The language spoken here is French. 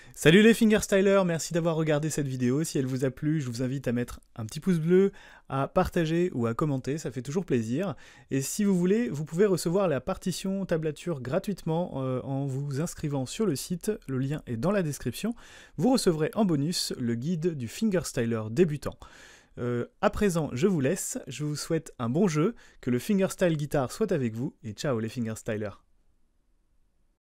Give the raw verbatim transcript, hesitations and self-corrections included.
Salut les fingerstylers, merci d'avoir regardé cette vidéo. Si elle vous a plu, je vous invite à mettre un petit pouce bleu, à partager ou à commenter, ça fait toujours plaisir. Et si vous voulez, vous pouvez recevoir la partition tablature gratuitement euh, en vous inscrivant sur le site, le lien est dans la description. Vous recevrez en bonus le guide du fingerstyler débutant. Euh, à présent, je vous laisse, je vous souhaite un bon jeu, que le fingerstyle guitare soit avec vous, et ciao les fingerstylers.